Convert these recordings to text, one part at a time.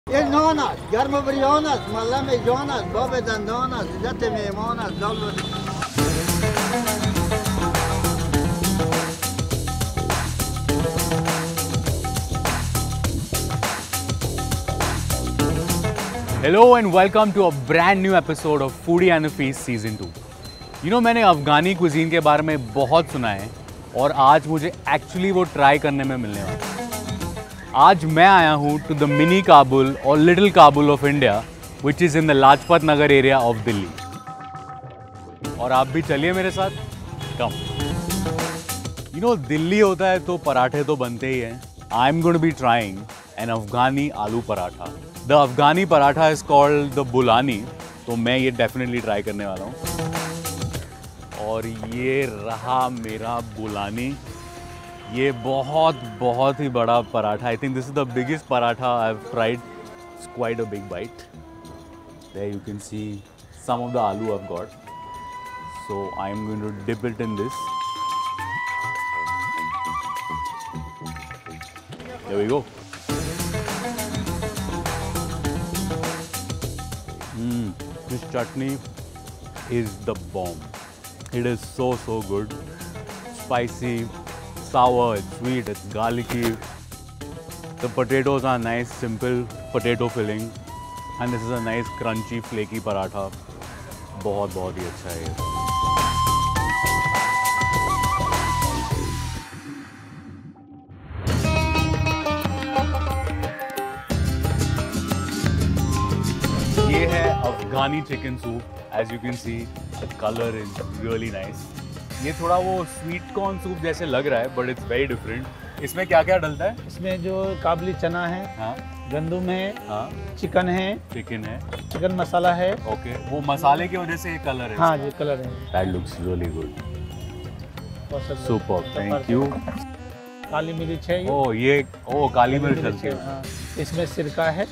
یک نان است، گرم و بریان است، ملم جان است، باب دندان است، عزت میهمان است، دال و Hello and welcome to a brand new episode of Foodie and the Feast Season 2. मैंने Afghani cuisine के बारे में बहुत सुना है और आज मुझे एक्चुअली वो ट्राई करने में मिलने वाला है। आज मैं आया हूँ टू द मिनी काबुल और little Kabul of India which is in the Lajpat Nagar area of Delhi. और आप भी चलिए मेरे साथ, कम। दिल्ली होता है तो पराठे तो बनते ही हैं। I am going to be trying an Afghani aloo paratha. The Afghani paratha is called the bolani, तो मैं ये डेफिनेटली ट्राई करने वाला हूँ। और ये रहा मेरा बुलानी। ये बहुत ही बड़ा paratha. I think this is the biggest paratha I have tried. It's quite a big bite. There you can see some of the aloo I have got. So I am going to dip it in this. There we go. This chutney is the bomb. It is so good. Spicy, sour, it's sweet, it's garlicky. The potatoes are nice, simple potato filling, and this is a nice crunchy, flaky paratha. बहुत ही अच्छा है। ये है Afghani chicken soup. As you can see the colour is really nice. ये थोड़ा वो sweet corn soup जैसे लग रहा है, बट इट्स वेरी डिफरेंट। इसमें क्या क्या डलता है? इसमें जो काबुली चना है, हाँ, गंदुम है, हाँ, चिकन है, चिकन मसाला है। ओके, वो मसाले की वजह से ये कलर है। हाँ, ये कलर है। That looks really good. Super, thank you. काली मिर्च है ये काली मिर्च डलती है। हाँ, इसमें सिरका है।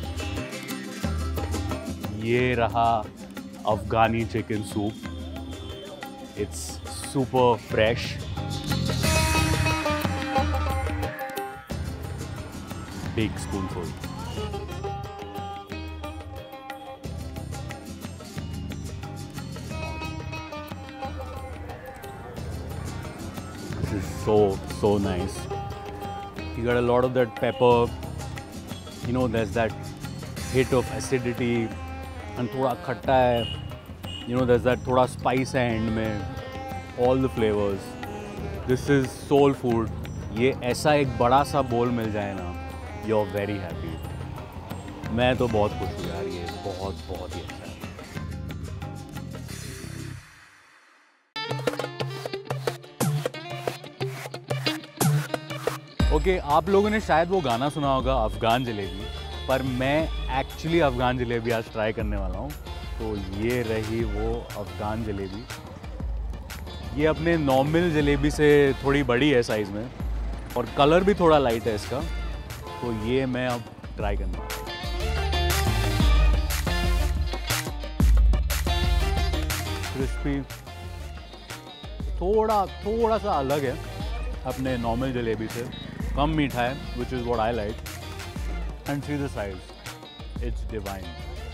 ये रहा Afghani chicken soup. It's super fresh. Big spoonful. This is so nice. You got a lot of that pepper. There's that hit of acidity. And थोड़ा खट्टा है, there's that थोड़ा spice है एंड में, all the flavors. This is soul food. ये ऐसा एक बड़ा सा बोल मिल जाए ना, you're very happy. मैं तो बहुत खुश हूँ यार, ये बहुत ही अच्छा है। ओके, आप लोगों ने शायद वो गाना सुना होगा अफ़गान जलेबी, पर मैं एक्चुअली अफ़गान जलेबी आज ट्राई करने वाला हूँ। तो ये रही वो अफ़गान जलेबी। ये अपने नॉर्मल जलेबी से थोड़ी बड़ी है साइज़ में, और कलर भी थोड़ा लाइट है इसका। तो ये मैं अब ट्राई करने वाला हूँ। क्रिस्पी, थोड़ा सा अलग है अपने नॉर्मल जलेबी से, कम मीठा है, which is what I like. And see the size, it's divine.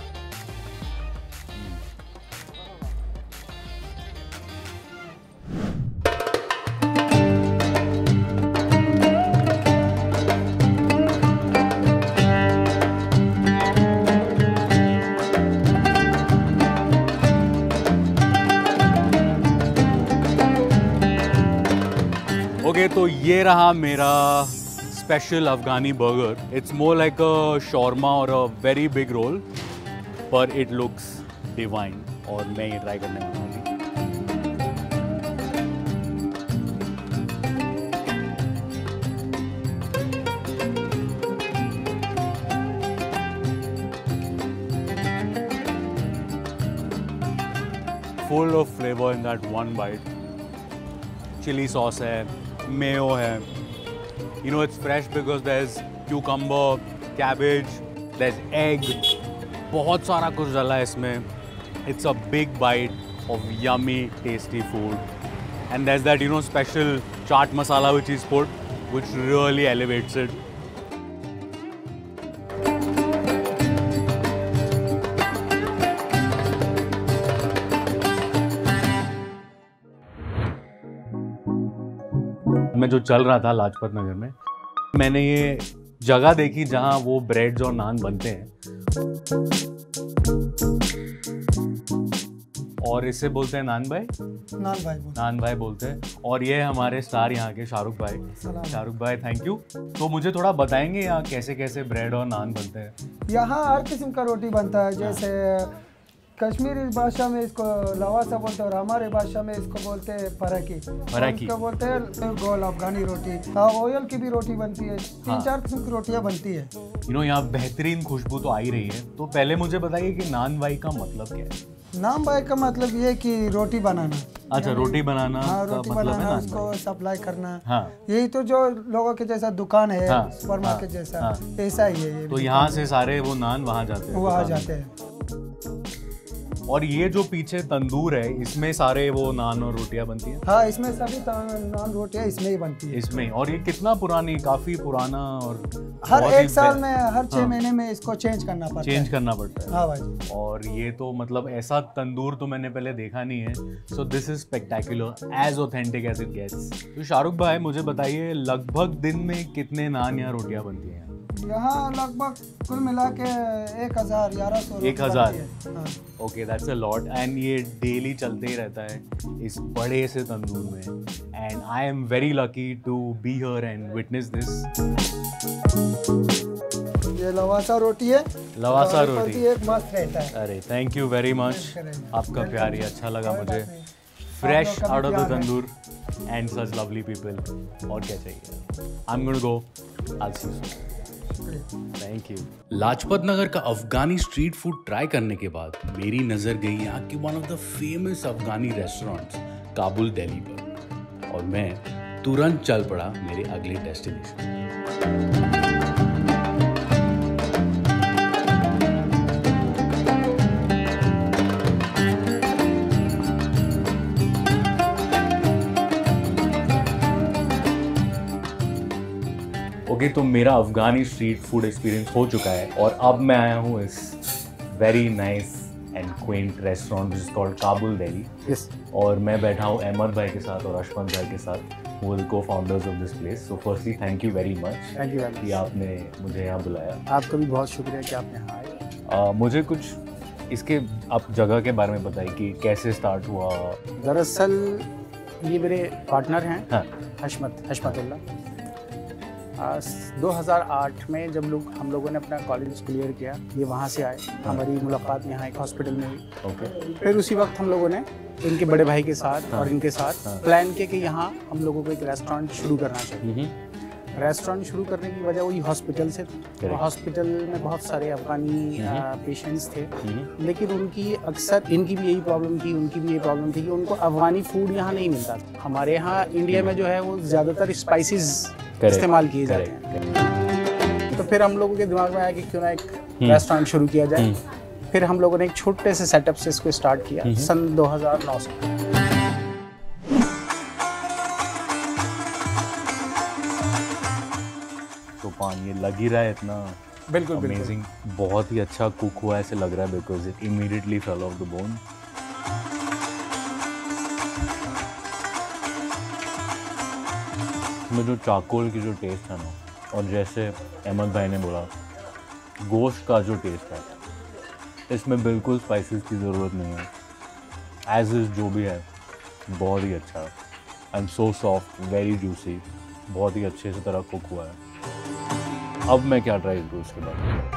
Okay, तो ये रहा मेरा special Afghani burger. It's more like a shawarma और अ वेरी बिग रोल, पर इट लुक्स डिवाइन। और मैं ये ट्राई करने वाला हूँ। Full of flavour in that one bite. Chilli sauce है, मेयो है। It's fresh because there's cucumber, cabbage, there's egg. बहुत सारा कुछ डाला है इसमें। It's a big bite of yummy, tasty food. And there's that, special chaat masala which is put, which really elevates it. में जो चल रहा था लाजपत नगर में, मैंने ये जगह देखी जहाँ वो ब्रेड्स और नान बनते हैं, और इसे बोलते हैं नान भाई बोलते हैं। और ये हमारे स्टार यहाँ के शाहरुख भाई, थैंक यू। तो मुझे थोड़ा बताएंगे यहाँ कैसे कैसे ब्रेड और नान बनते हैं? यहाँ हर किस्म का रोटी बनता है, जैसे कश्मीरी भाषा में इसको लवासा बोलते हैं और हमारे भाषा में इसको बोलते हैं फराकी, इसको बोलते हैं गोल अफगानी रोटी। ऑयल की भी रोटी बनती है, 3-4 किस्म की रोटियाँ बनती है। यहाँ बेहतरीन खुशबू तो आ ही रही है। तो पहले मुझे बताइए कि नान भाई का मतलब क्या है? नान भाई का मतलब ये कि रोटी बनाना। अच्छा, रोटी बनाना। हाँ, रोटी मतलब बनाना, उसको सप्लाई करना। हाँ, यही तो जो लोगों के जैसा दुकान है, सुपरमार्केट जैसा, ऐसा ही है ये। तो यहाँ से सारे वो नान वहाँ जाते हैं? वहाँ जाते हैं। और ये जो पीछे तंदूर है, इसमें सारे वो नान और रोटियां बनती हैं? हाँ, इसमें सभी नान रोटियां इसमें ही बनती है। इसमें। और ये कितना पुरानी? काफी पुराना। और हर 1 साल में, हर 6 महीने में इसको चेंज करना पड़ता है। हाँ भाई। और ये तो मतलब ऐसा तंदूर तो मैंने पहले देखा नहीं है। So this is spectacular, as authentic as it gets. तो शाहरुख भाई मुझे बताइए, लगभग दिन में कितने नान या रोटियां बनती हैं? यहाँ लगभग कुल मिला के 1100 1000। Okay, that's a lot. And ये डेली चलते ही रहता है इस बड़े से तंदूर में। And I am very lucky to be here and witness this. ये लवासा रोटी है। लवासा रोटी एक मस्त रहता है। अरे थैंक यू वेरी मच, आपका प्यार ही अच्छा लगा मुझे। Fresh out of the tandoor and such lovely people. और क्या चाहिए? I am going to go, I will see you soon. Thank you. Lajpat Nagar का अफगानी स्ट्रीट फूड ट्राई करने के बाद मेरी नजर गई यहाँ की one of the famous Afghani restaurants Kabul Delhi पर, और मैं तुरंत चल पड़ा मेरे अगले डेस्टिनेशन। तो मेरा अफगानी स्ट्रीट फूड एक्सपीरियंस हो चुका है, और अब मैं आया हूँ इस very nice and quaint restaurant which is called Kabul Delhi. और मैं बैठा हूँ अहमद भाई के साथ और अशफाक भाई के साथ, वो cofounders of this place. So firstly thank you very much कि आपने मुझे यहाँ बुलाया। आपका भी बहुत शुक्रिया कि आप यहाँ आए। मुझे कुछ इसके आप जगह के बारे में बताइए कि कैसे स्टार्ट हुआ। दरअसल ये मेरे पार्टनर हैं। हाँ। हशमतुल्लाह। 2008 में जब हम लोगों ने अपना कॉलेज क्लियर किया, ये वहाँ से आए। हमारी मुलाकात यहाँ एक हॉस्पिटल में हुई। फिर उसी वक्त हम लोगों ने इनके बड़े भाई के साथ और इनके साथ प्लान किया कि यहाँ हम लोगों को एक रेस्टोरेंट शुरू करना चाहिए। रेस्टोरेंट शुरू करने की वजह वही हॉस्पिटल से थी। हॉस्पिटल में बहुत सारे अफगानी पेशेंट्स थे, लेकिन उनकी अक्सर, इनकी भी यही प्रॉब्लम थी, उनकी भी यही प्रॉब्लम थी कि उनको अफगानी फूड यहाँ नहीं मिलता था। हमारे यहाँ इंडिया में जो है वो ज़्यादातर स्पाइसेस इस्तेमाल किए जाते हैं। तो फिर हम लोगों के दिमाग में आया कि क्यों ना एक रेस्टोरेंट शुरू किया जाए। फिर हम लोगों ने एक छोटे से सेटअप से इसको स्टार्ट किया सन 2009 से। तो पान ये लग ही रहा है इतना बिल्कुल अमेजिंग, बहुत ही अच्छा कुक हुआ ऐसे लग रहा है, because it immediately fell off the bone. इसमें जो चाकोल की जो टेस्ट है ना, और जैसे अहमद भाई ने बोला गोश्त का जो टेस्ट है, इसमें बिल्कुल स्पाइसेस की ज़रूरत नहीं है। एज इज़ जो भी है बहुत ही अच्छा है। And so soft, very juicy, बहुत ही अच्छे से तरह कुक हुआ है। अब मैं क्या ट्राई करूँ उसके बाद?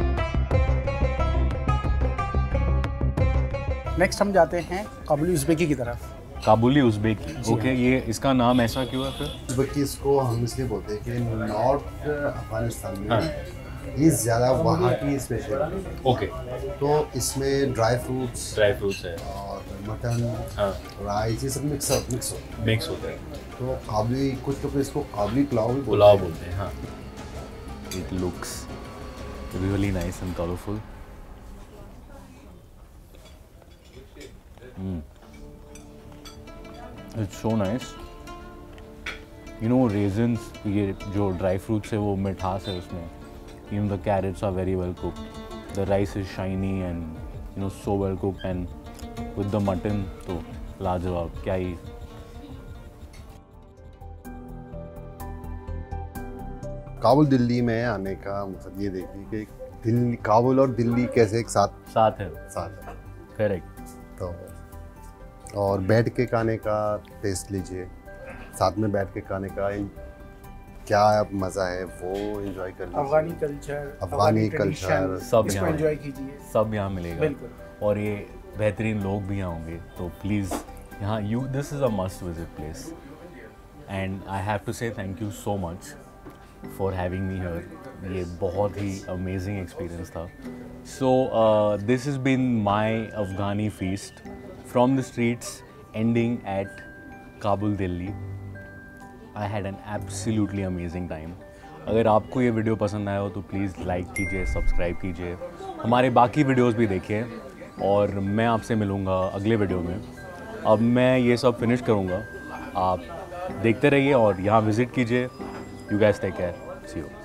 नेक्स्ट हम जाते हैं काबुली उज़्बेकी की तरफ। Kabuli Uzbeki, okay. ये इसका नाम ऐसा क्यों है फिर? उज़्बेकी इसको हम इसलिए बोलते हैं कि नॉर्थ अफगानिस्तान में ये ज़्यादा वहाँ की स्पेशल है। ओके। तो इसमें ड्राई फ्रूट्स है और मटन, राइस, ये सब मिक्स होते हैं। तो काबुली, कुछ लोग इसको काबुली पुलाव भी बोलते हैं। हाँ, it looks really nice and colourful. It's so nice. You know raisins, ये जो ड्राई फ्रूट्स है वो मिठास है उसमें। Even the carrots are very well cooked. The rice is shiny and so well cooked, and with the mutton, तो लाजवाब, क्या ही। काबुल दिल्ली में आने का मतलब ये देखिए कि दिल्ली, काबुल और दिल्ली कैसे एक साथ साथ है। करेक्ट। तो और बैठ के खाने का टेस्ट लीजिए, साथ में बैठ के खाने का क्या मज़ा है वो एंजॉय कर लीजिए। अफगानी कल्चर सब इसको यहाँ एंजॉय कीजिए। सब यहाँ मिलेगा। बिल्कुल। और ये बेहतरीन लोग भी यहाँ होंगे, तो प्लीज़ यहाँ this is a must visit place and I have to say thank you so much for having me here. ये बहुत ही अमेजिंग एक्सपीरियंस था। So this is been my Afghani feast from the streets ending at Kabul Delhi. I had an absolutely amazing time. अगर आपको ये video पसंद आया हो तो प्लीज़ लाइक कीजिए, सब्सक्राइब कीजिए, हमारे बाकी वीडियोस भी देखिए और मैं आपसे मिलूँगा अगले वीडियो में। अब मैं ये सब फिनिश करूँगा, आप देखते रहिए और यहाँ विज़िट कीजिए। You guys take care, see you.